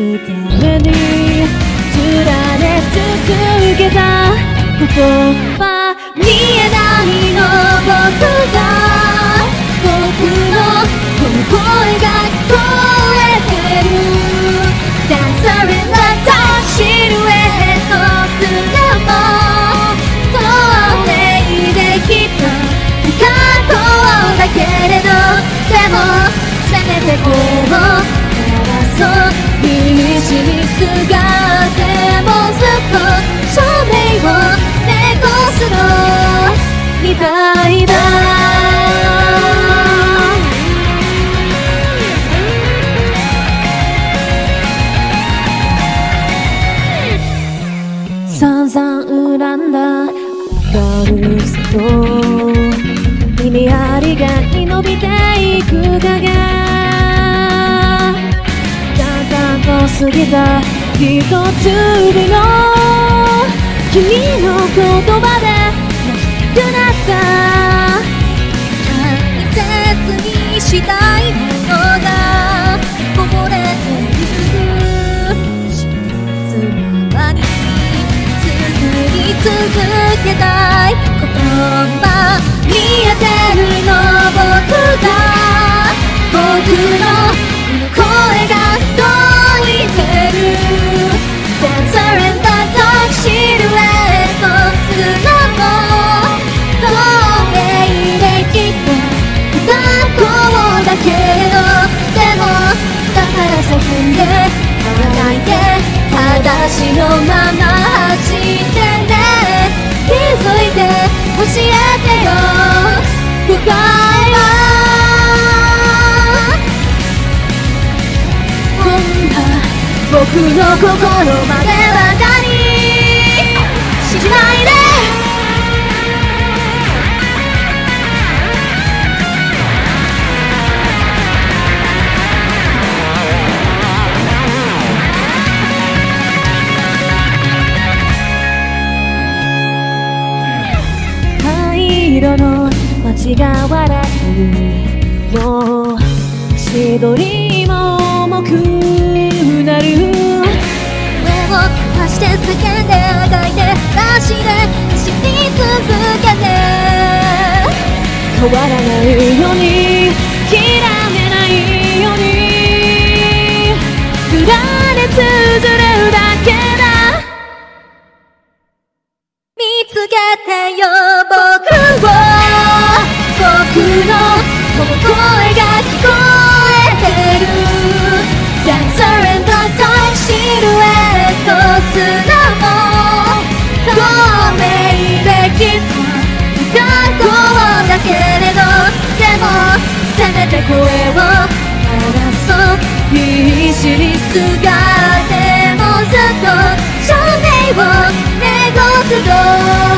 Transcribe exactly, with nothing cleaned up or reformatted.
すために連ね続けた言葉見えないの僕が僕のこの声が聞こえてる Dancer in the dark シルエットすらも透明できた不可抗だけれどでもせめて声をそう必死にすがってもずっと照明を目指すのみたいだ散々恨んだ悪さと意味ありげに伸びていく影過ぎた一粒の君の言葉でなくなった大切にしたいものがこぼれてゆくすままに綴り続けたい言葉見えてるの僕が僕の声がDancer in the dark シルエットすらも透明できた不可抗だけれどでもだから叫んで泣いて裸足のまま走ってね気づいて教えてよ深いは僕の心までは何信じないで灰色の街が笑うよ足取りも重くなる上を走って叫んであがいて走れ走り続けて変わらないように諦めないように連ね続るだけだ見つけてよ僕を僕のこの声が聞こえてるDancer in the dark シルエットすらも透明できた不可抗だけれどでもせめて声を離そう必死にすがってもずっと照明を目指すと